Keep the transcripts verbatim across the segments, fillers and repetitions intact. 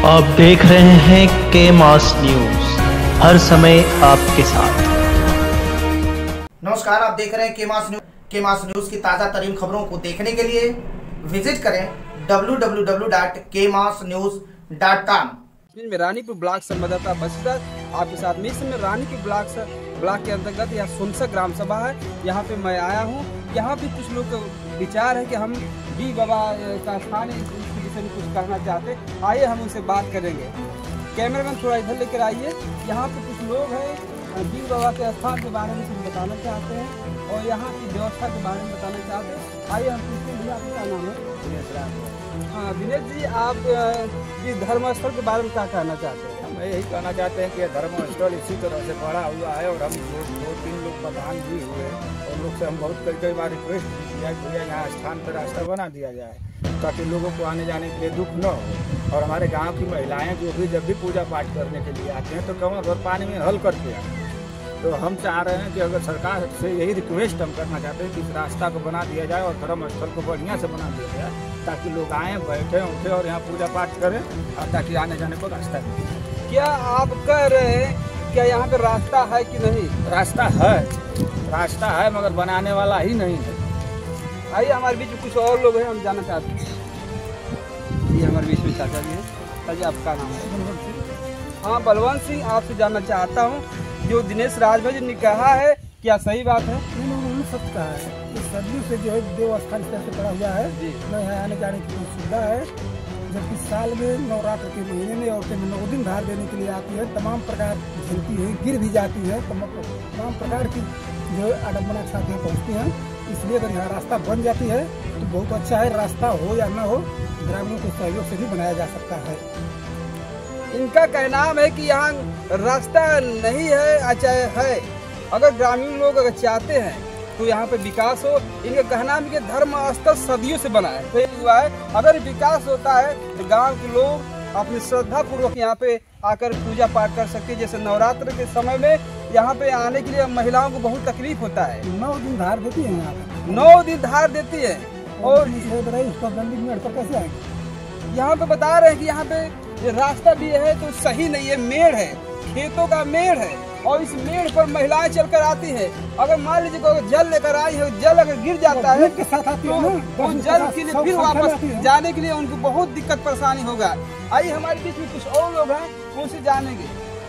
आप देख रहे हैं के मास न्यूज, हर समय आपके साथ। नमस्कार, आप देख रहे हैं के मास न्यूज। के मास न्यूज की ताज़ा तरीन खबरों को देखने के लिए विजिट करें डब्ल्यू डब्ल्यू डब्ल्यू डॉट के मास न्यूज डॉट कॉम। में रानीपुर ब्लॉक संवाददाता बस्तर आपके साथ में इस समय रानीपुर ब्लॉक से ब्लॉक के अंतर्गत यहाँ सोनसा ग्राम सभा है। यहाँ पे मैं आया हूँ। यहाँ पे कुछ लोग का विचार है कि हम डी बाबा का स्थान है, इसके विषय में कुछ कहना चाहते हैं। आइए हम उनसे बात करेंगे। कैमरामैन थोड़ा इधर लेकर आइए। यहाँ पे कुछ लोग हैं डी बाबा के स्थान के बारे में कुछ बताना चाहते हैं और यहाँ की व्यवस्था के बारे में बताना चाहते हैं। आइए हम पूछते हैं, भैया आपका नाम है? हाँ दिनेश जी, आप इस धर्मस्थल के बारे में क्या कहना चाहते हैं? हम यही कहना चाहते हैं कि धर्मस्थल इसी तरह से बढ़ा हुआ है और हम दो दो तीन लोग प्रधान भी हुए और लोग से हम बहुत कई कई बार रिक्वेस्ट भी किया कि भैया यहाँ स्थान पर रास्ता बना दिया जाए ताकि लोगों को आने जाने के लिए दुख न हो। और हमारे गाँव की महिलाएँ जो भी जब भी पूजा पाठ करने के लिए आते हैं तो कमर भर पानी में हल करके आते हैं। तो हम चाह रहे हैं कि अगर सरकार से यही रिक्वेस्ट हम करना चाहते हैं कि इस रास्ता को बना दिया जाए और धर्मस्थल को बढ़िया से बना दिया जाए ताकि लोग आएँ, बैठे उठे और यहाँ पूजा पाठ करें और ताकि आने जाने को रास्ता मिले। क्या आप कह रहे हैं क्या यहाँ पे रास्ता है कि नहीं? रास्ता है, रास्ता है मगर बनाने वाला ही नहीं है। आइए हमारे बीच में कुछ और लोग हैं, हम जानना चाहते हैं। ये हमारे बीच में चाचा जी हैं। चाचा आपका नाम है? हाँ बलवंत सिंह, आपसे जानना चाहता हूँ जो दिनेश राजभर जी ने कहा है क्या सही बात है? नहीं नहीं उन्होंने सच कहा है। इस सदियों से जो है देवस्थान इस तरह से पड़ा हुआ है, न यहाँ आने जाने की कोई सुविधा है। जबकि साल में नवरात्र के महीने में औरतें नौ दिन धार देने के लिए आती है, तमाम प्रकार झेलती है, गिर भी जाती है, तमाम प्रकार की जो आडम्बना के साथ यहाँ पहुँचती हैं। इसलिए अगर यहाँ रास्ता बन जाती है तो बहुत अच्छा है। रास्ता हो या न हो, ग्रामीणों के सहयोग से भी बनाया जा सकता है। इनका कहना है कि यहाँ रास्ता नहीं है, अच्छा है। अगर ग्रामीण लोग अगर चाहते हैं तो यहाँ पे विकास हो। इनका कहना है कि धर्म स्थल सदियों से बना है, तो हुआ है। अगर विकास होता है तो गांव के लोग अपनी श्रद्धा पूर्वक यहाँ पे आकर पूजा पाठ कर सकते हैं। जैसे नवरात्र के समय में यहाँ पे आने के लिए महिलाओं को बहुत तकलीफ होता है। नौ दिन धार देती है यहाँ पे, नौ दिन धार देती है। और कैसे आएंगे? यहाँ पे बता रहे हैं कि यहाँ पे ये रास्ता भी है तो सही नहीं है, मेड़ है, खेतों का मेड़ है और इस मेड़ पर महिलाएं चलकर आती है। अगर मान लीजिए कोई जल लेकर आई है, जल अगर गिर जाता है के साथ आती है तो, तो जल के लिए फिर वापस जाने के लिए उनको बहुत दिक्कत परेशानी होगा। आइए हमारे बीच में कुछ और लोग हैं, उनसे जानेंगे।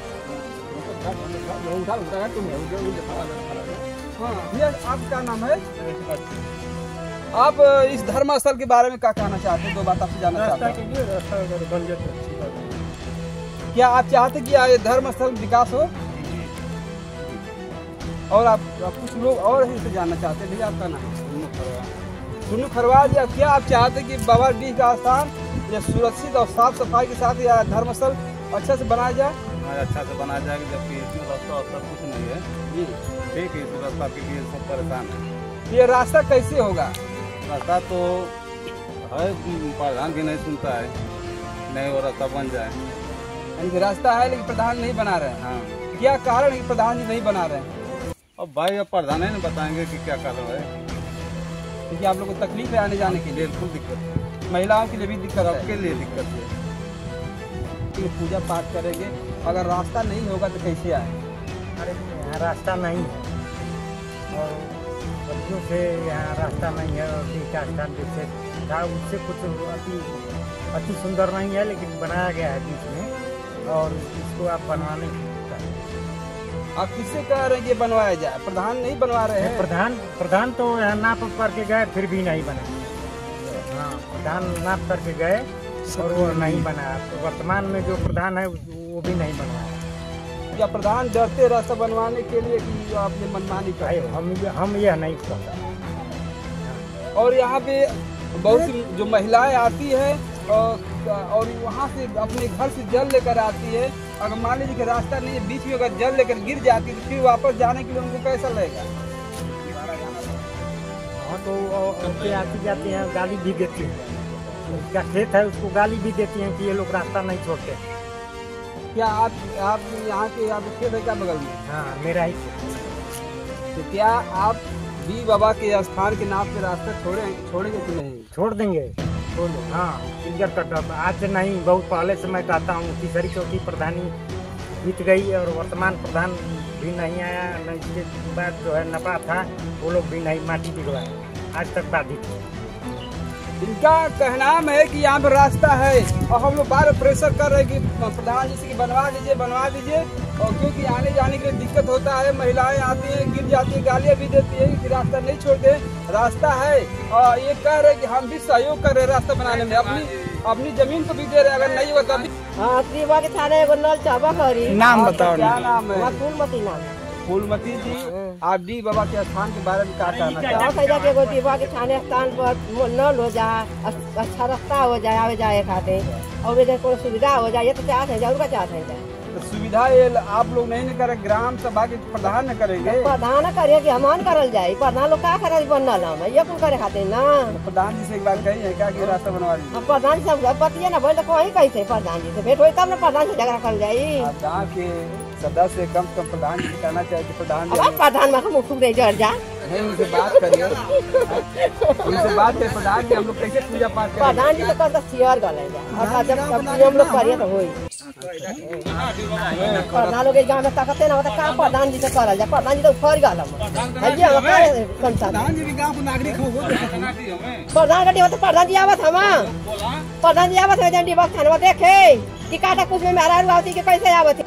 हाँ भैया, आपका नाम है? आप इस धर्मस्थल के बारे में क्या कहना चाहते हैं? दो बात आपसे जानना चाहते हैं। क्या आप चाहते कि ये धर्मस्थल विकास हो? और आप, आप कुछ लोग और इनसे जानना चाहते हैं। भैया आपका नाम है? सुनू खरवाल जी, क्या आप चाहते कि बाबा डी का स्थान या सुरक्षित और साफ सफाई के साथ या धर्मस्थल अच्छा से बनाया जाए? अच्छा से बनाया जाएगा, जबकि इसमें रास्ता वास्ता कुछ नहीं है जी। ठीक है, इस रास्ता के लिए सब परेशान है। ये रास्ता कैसे होगा? रास्ता तो है, प्रधान भी नहीं सुनता है, नहीं वो रास्ता बन जाए। यानी रास्ता है लेकिन प्रधान नहीं बना रहे हैं। हाँ, क्या कारण है कि प्रधान जी नहीं बना रहे हैं? अब भाई अब प्रधान ही नहीं बताएंगे कि क्या कारण है। क्योंकि आप लोगों को तकलीफ है आने जाने के लिए, बिल्कुल दिक्कत है, महिलाओं के लिए भी दिक्कत है, सबके लिए दिक्कत है। कि पूजा पाठ करेंगे, अगर रास्ता नहीं होगा तो कैसे आए? अरे यहाँ रास्ता नहीं है और बच्चों से यहाँ रास्ता नहीं है और टीका स्थान जैसे था उससे कुछ अति अति सुंदर नहीं है, लेकिन बनाया गया है बीच में और इसको आप बनवाने की। आप किससे कह रहे हैं कि बनवाया जाए? प्रधान नहीं बनवा रहे हैं। प्रधान प्रधान तो यहाँ नाप करके गए फिर भी नहीं बने। हाँ, प्रधान नाप करके गए और वो नहीं बना। तो वर्तमान में जो प्रधान है वो भी नहीं बनवाया। या प्रधान डरते रास्ता बनवाने के लिए कि आपने मनमानी कही? हम हम यह नहीं कहते। और यहाँ पे बहुत सी जो महिलाएं आती है और, और वहाँ से अपने घर से जल लेकर आती है। अगर मान लीजिए कि रास्ता नहीं है, बीच में अगर जल लेकर गिर जाती है तो फिर वापस जाने के लिए उनको कैसा लगेगा? हाँ, तो उनके आती जाती हैं, गाली भी देती हैं। उसका खेत है, उसको गाली भी देती हैं कि ये लोग रास्ता नहीं छोड़ते। क्या आप आप यहाँ के आप खेत है क्या बगल में? हाँ, मेरा ही खेत। तो क्या आप डी बाबा के स्थान के नाम पे रास्ता छोड़े छोड़ेंगे कि नहीं? छोड़ देंगे। बोलो हाँ क्लियर कट। आज नहीं, बहुत पहले से मैं कहता हूँ तीसरी चौथी प्रधानी बीत गई और वर्तमान प्रधान भी नहीं आया, न इसके बाद जो है नपा था वो लोग भी नहीं, माटी भिजवाए आज तक बाधित है। इनका कहना है कि यहाँ पर रास्ता है और हम लोग बार प्रेशर कर रहे हैं कि प्रधान जी से बनवा दीजिए बनवा दीजिए, और क्योंकि आने जाने के लिए दिक्कत होता है, महिलाएं आती हैं गिर जाती है, गालियाँ भी देती है कि रास्ता नहीं छोड़ते। रास्ता है और ये कह रहे कि हम भी सहयोग कर रहे हैं रास्ता बनाने में, अपनी अपनी जमीन को भी दे रहे, अगर नहीं होता भी। हाँ दीवा के थाने एगो नल चाबा करी। नाम बताओ। क्या नाम है? फूलमती नाम। फूलमती जी, आप डी बाबा के स्थान के बारे में क्या कहना चाहते हैं? एगो दीवा के थाने स्थान पर नल हो जाए, अच्छा रास्ता हो जाए आवे जाए खातिर, और इधर कोई सुविधा हो जाए, ये तो चाहते हैं, जरूर का चाहते हैं। तो सुविधा ये आप लोग नहीं न करें, ग्राम सभा के प्रधान न करेंगे? प्रधान करे कि हमान करल जाए, प्रधान लोग क्या करे बनल हम ये कुल करे खाते ना। प्रधान जी से एक बार कही है क्या कि रास्ता बनवा दीजिए? प्रधान जी से पतिए ना बोले कोई कैसे प्रधान जी से भेंट हो तब ना प्रधान से झगड़ा कर जाये। गाँव के सदस्य कम से कम प्रधान जी कहना चाहिए कि प्रधान जी प्रधान में हम उठूं दे जड़ जा नहीं, उनसे बात करिए, उनसे बात करिए प्रधान जी, हम लोग कैसे पूजा पाठ करें? प्रधान जी तो करता शेयर कर लेंगे, जब हम लोग करिए तो होई। प्रधान लोग गाँव में ताकत ना होता क्या प्रधान जी से करल जाए? प्रधान जी तो फर गल प्रधान जी भी गाँव के नागरिक हो, प्रधान का डिबा तो प्रधान जी आवत हम प्रधान जी आवत है, डिबा थानवा देखे कि काटा कुछ में मेहरा आवती के कैसे आवत